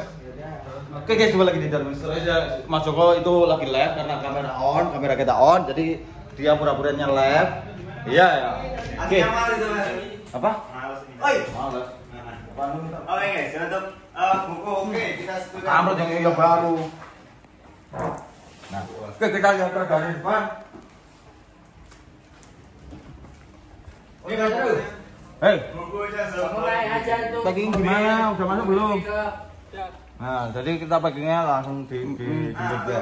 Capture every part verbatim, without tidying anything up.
Oke guys, coba lagi di dalam aja. Mas Joko itu lagi live karena kamera on, kamera kita on, jadi dia pura-puranya live. Iya ya. Oke. Apa? Oi. Males. Oke guys, untuk uh, buku oke kita setuju. Amrut yang yang baru. Nah, ketika yang tergali depan. Oke, bagus. Hei, Buku aja Mulai aja itu. packing gimana? Udah masuk belum? Nah, jadi kita packingnya langsung di di di ya.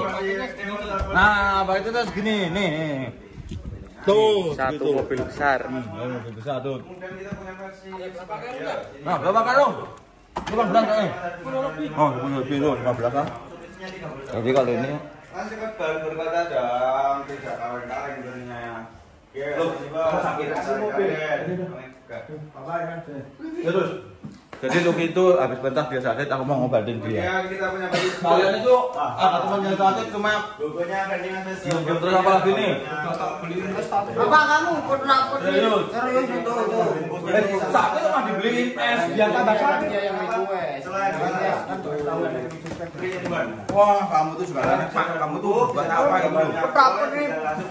Nah, pakai itu terus gini, nih, nih. Tuh, Satu gitu. mobil besar. Hmm, mobil besar tuh. Kemudian kita punya versi Nah, berapa karung? lima belas eh. Oh, punya lebih tuh, lima belas kan? Jadi kalau ini Masih kan baru berkata dong, tidak kawan-kawan sebenarnya ya. Loh, kamu sakit kasih mobil. Apa ya? terus. Jadi Luki itu habis pentas dia sakit, aku mau ngobatin dia. Kemudian kita punya baju Kalian itu ah teman yang sakit cuma bukunya brandingan spesial. Belum, terus apa lagi nih? Apa kamu pernah Serius? Serius itu tuh. Eh, sakit mah dibeliin es biar tambah sakit. Dia yang request. Selain Wah, kamu tuh juga anak pak, kamu tuh buat apa gitu? Berapa nih?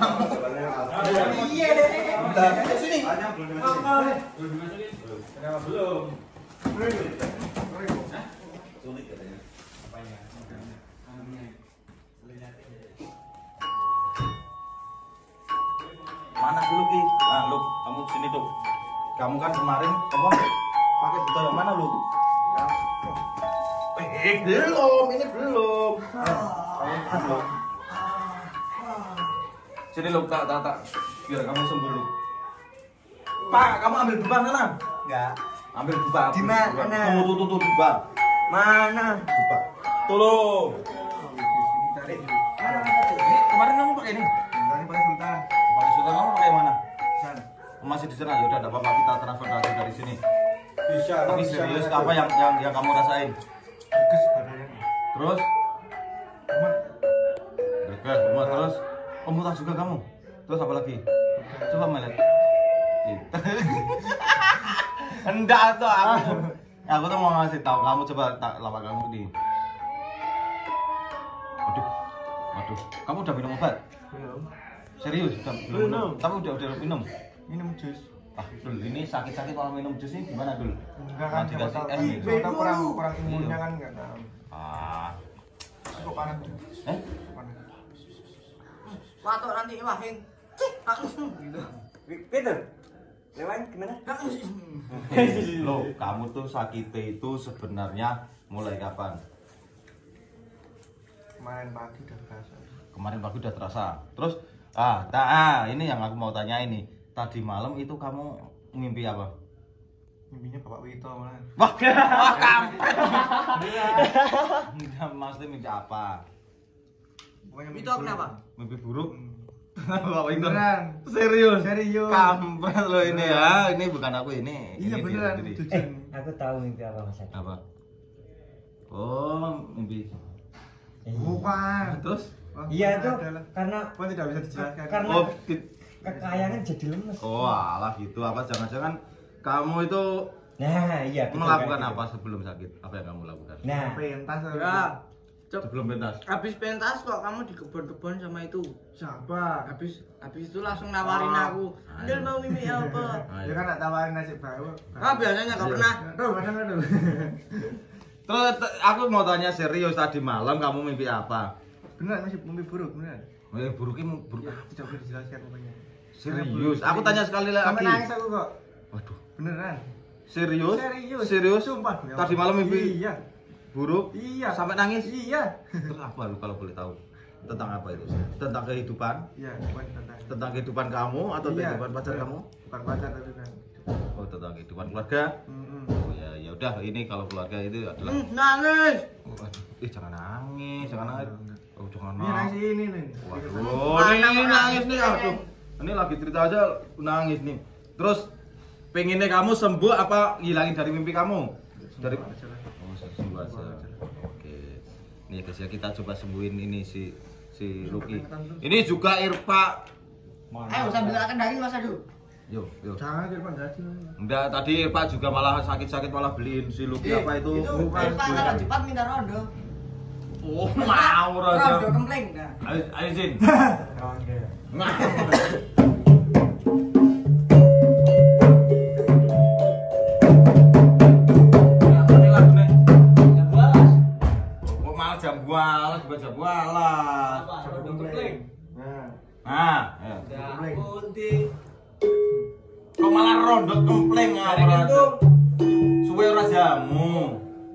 Iya deh. Sini. Hanya belum dimasukin. Kenapa belum? Sulit katanya. Mana sih Luki? Ah, Luk, kamu sini tuh. Kamu kan kemarin apa? Pakai botol yang mana, Luk? Eh, belum, ini belum. Kamu kan, Luk. Sini, Luk, tak, tak, tak. Biar kamu sembuh, Luk. Pak, kamu ambil duban sana. Enggak. Ambil duban. Di mana? Tuh, tuh, tuh, tuh, duban. Mana? Duban. Tolong. Tarik. Ini kemarin kamu pakai ini? Ini pakai sultan. Pakai sultan kamu pakai mana? Sana. Masih di sana. Ya udah, enggak apa-apa, kita transfer aja dari sini. Bisa. Tapi serius apa yang yang yang kamu rasain? Bagus badannya. Terus? Berkas, rumah terus. Oh, muntah juga kamu. Terus apa lagi? Coba melihat. Enggak tuh aku. Aku tuh mau ngasih tahu kamu, coba tak lawan kamu di. Waduh. Waduh. Kamu udah minum obat? Belum. Serius? Udah belum minum. Belum. Tapi udah udah minum. Minum jus. Ah, Dul, ini sakit-sakit kalau minum jus ini gimana, Dul? Enggak Nah, kan dikasih siapa tahu. es nih. Siapa tahu kurang kurang imunnya Iya. kan enggak tahu. Ah. Kok panas? Eh? Panas. Watuk nanti wahin. Gitu. Peter. Lewan gimana? Loh, kamu tuh sakitnya itu sebenarnya mulai kapan? Kemarin pagi udah berasa. Kemarin pagi udah terasa. Terus, ah, nah, ah, ini yang aku mau tanya ini. Tadi malam itu kamu mimpi apa? Mimpinya Bapak Wito malah. Wah, wah kampret. Enggak, maksudnya mimpi apa? Pokoknya Itu kenapa? Mimpi buruk? Hmm. Bapak Wito. Beneran. Serius? Serius. Kampret lo ini ya. Ini bukan aku ini. Iya Ini dia beneran. sendiri. Jujur. Aku tahu mimpi apa Mas Adi. Apa? Oh, mimpi. Bukan. Terus? Wah, Iya itu adalah. karena Kok tidak bisa dijelaskan? karena Oh, di- kekayangan jadi lemes. oh alah gitu. Apa jangan-jangan kamu itu Nah, iya. betul melakukan kan, apa gitu. sebelum sakit? Apa yang kamu lakukan? Nah, pentas. Ya. Cep. Sebelum pentas. Habis pentas kok kamu di kebun-kebun sama itu. Siapa? Habis habis itu langsung nawarin Oh. aku. Dia mau mimpi apa? Dia kan nak tawarin nasi bau. Ah biasanya nggak pernah. Aduh, kadang aduh. Terus t- aku mau tanya serius, tadi malam kamu mimpi apa? Beneran masih mimpi buruk, beneran. Mimpi buruknya mu- buruk Ya, apa? tidak boleh dijelaskan pokoknya. Serius. Aku tanya sekali lagi. Sampai nangis aku kok. Waduh. Beneran. Serius? Serius. Serius? Sumpah. Tadi malam mimpi Iya. buruk? Iya. Sampai nangis? Iya. Terus apa lu kalau boleh tahu? Tentang apa itu? Tentang kehidupan? Iya, bukan tentang. Tentang kehidupan kamu atau Iya. kehidupan pacar kamu? Bukan pacar tapi kan. Oh, tentang kehidupan keluarga. Mm-mm. Oh ya, ya udah ini kalau keluarga itu adalah Hmm, nangis. oh, aduh, eh jangan nangis, jangan nangis. Oh, jangan Ini nangis nangis. ini nih. Waduh, ini, ini nangis nih, aduh. Ini lagi cerita aja nangis nih. Terus pengennya kamu sembuh apa ngilangin dari mimpi kamu? Dari Oh, sembuh aja. Oke. Nih guys ya, kita coba sembuhin ini si si Lucky. Ini juga Irpa. Ayo sambil kendalin Mas Adu. Yuk, yuk. Jangan Pak gaji. Enggak, tadi Pak juga malah sakit-sakit malah beliin si Luki apa itu? Itu Pak kalau cepat minta rondo. Oh, mau Raja. Rondo kempling. Nah. Ayo, ayo Zin. Nah. Kok malah jam bualas, juga jam bualas. Rondo kempling. Nah, ya. Kok malah rondo kempling apa Raja? Suwe ora jamu.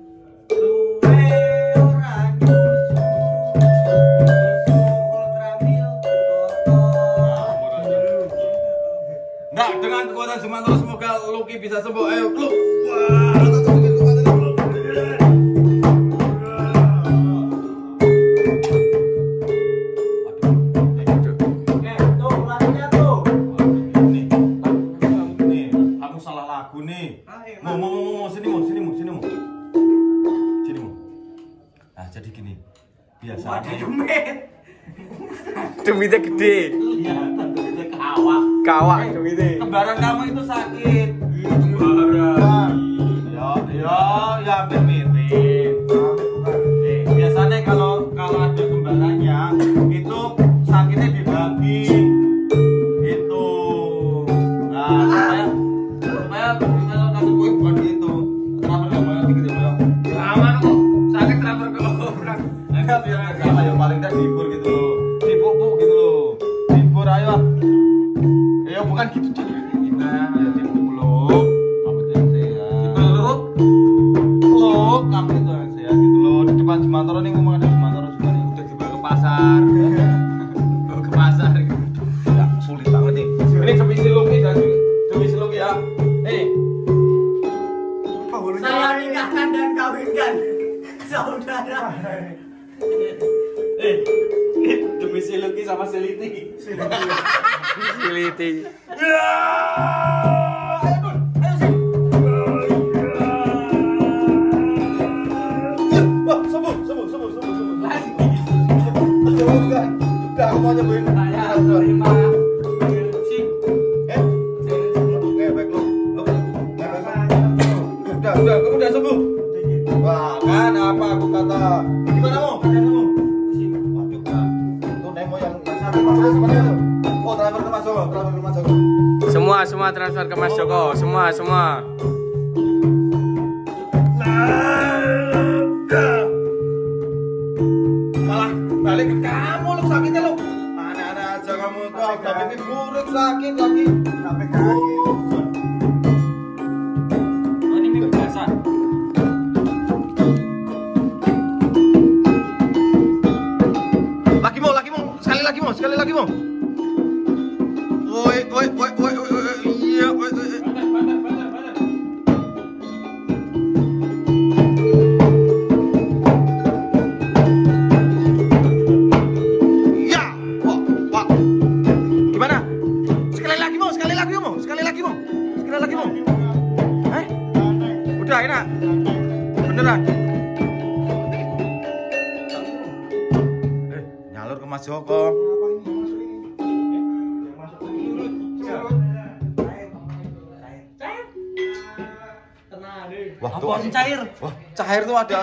Nah, dengan kekuatan Sumantro semoga Luki bisa sembuh. Ayo, Luk. Wah, kamu salah lagu nih. Mau, mau, mau, mau, sini, mau, sini, mau, sini, mau. Sini, mau. Nah, jadi gini. Biasa. Dumitnya gede. Iya, dumitnya kawak. Kawak dumitnya. Kembaran kamu itu sakit. Kembaran. Ya, ya, ya hampir mirip. Eh, biasanya kalau kalau ada kembarannya itu sakitnya dibagi. Gitu. Nah, supaya supaya kalau kasih kue bukan gitu. Kenapa nggak mau gitu ya? Aman kok. Sakit kenapa ke orang? Enggak biar enggak ya paling tidak dihibur gitu loh. Dipupuk gitu loh. Dihibur ayo. Ya bukan gitu caranya. Ya dipeluk, kamu itu yang sehat. Dipeluk, peluk, kamu itu yang sehat gitu loh. Di depan Sumantro nih ngomong ada Sumantro juga nih. Udah dibawa ke pasar, bawa ke pasar. Ya sulit banget nih. Ini demi si Luki dan demi si Luki ya. Eh, Saya nikahkan dan kawinkan saudara. eh, demi si Luki sama si Liti. Siliti. Wah, sembuh, sembuh, sembuh, sembuh, sembuh. Udah, udah aku mau nyobain. Saya terima. Si, eh, oke, baik lu, lu, udah, udah, kamu udah sembuh. Wah, kan apa aku kata? Gimana mau? Kamu? Waduh, kan. Tuh Nemo yang yang satu masuk sebenarnya tuh. Oh, transfer ke Mas Joko, transfer ke Mas Joko. Semua semua transfer ke Mas Joko. Semua semua. Malah balik ke kamu lu sakitnya lu. Anak-anak aja kamu tuh udah mimpi buruk sakit lagi. Sampai kaki. Oh, ini mimpi biasa. Lagi mau, lagi mau, sekali lagi mau, sekali lagi mau. Woi, woi, woi, woi, woi, iya, woi, woi. Ya, wah, wah. Gimana? Sekali lagi mau, sekali lagi mau, sekali lagi mau, sekali lagi mau. Eh, udah enak, beneran. Eh, nyalur ke Mas Joko. Wah, tuh Apa cair? Wah, cair tuh ada.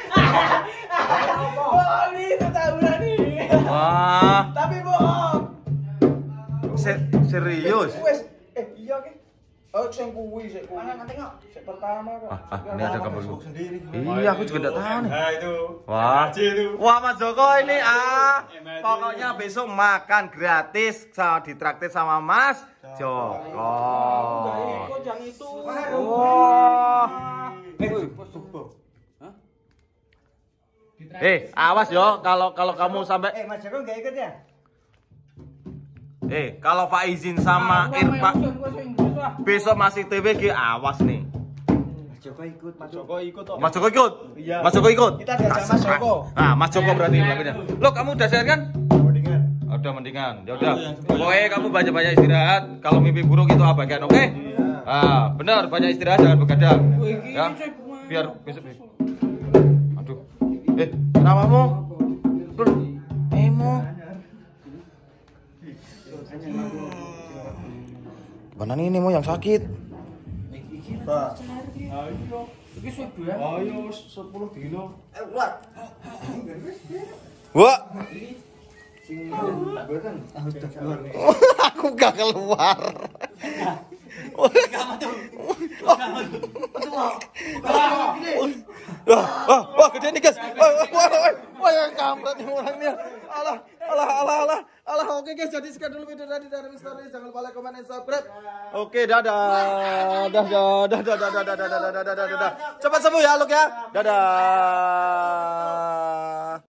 Oh, ini itu tahunan nih. Wah, Tapi bohong. se- serius. Wes, eh iya ki. Oh, sing kuwi sik kuwi. Mana tengok? Sik pertama kok. Ah, ah, ini ada kabar lu. sendiri. Iya, aku juga enggak tahu nih. Nah itu. Wah, itu. wah Mas Joko ini ah, pokoknya besok makan gratis sama ditraktir sama Mas Joko. Ikut yang itu. Wah. Eh, awas yo kalau kalau kamu sampai Eh, Mas Joko nggak ikut ya? eh kalau Pak izin sama Irfan besok masih T V G awas nih. Mas Joko ikut. Mas Joko. Joko ikut toh. Mas Joko ikut? Iya. Mas Joko ikut? Kita diajak Mas Joko. Nah, Mas Joko berarti bilangnya. Lo kamu udah sehat kan? Mendingan. Udah mendingan. Ya udah. Pokoknya kamu banyak-banyak istirahat. Kalau mimpi buruk itu abaikan, oke? Ah, benar, banyak istirahat jangan begadang. Ya. Biar besok. Aduh. Eh, kenapa mau? Dul. Emo. Kanan ini mau yang sakit. Pak. Iki suwe ya. Ayo sepuluh dino. Wah, Sing mboten. aku gak keluar. Wah, wah, wah, gede nih guys. Wah, wah, wah, wah, wah, yang kampret nih orangnya. Alah, alah, alah, alah, alah. Oke guys, jadi sekian dulu video tadi dari Mister Lee. Jangan lupa like, comment, dan subscribe. Oke, dadah, dadah, dadah, dadah, dadah, dadah, dadah, dadah, dadah. Cepat sembuh ya, Luk ya. Dadah.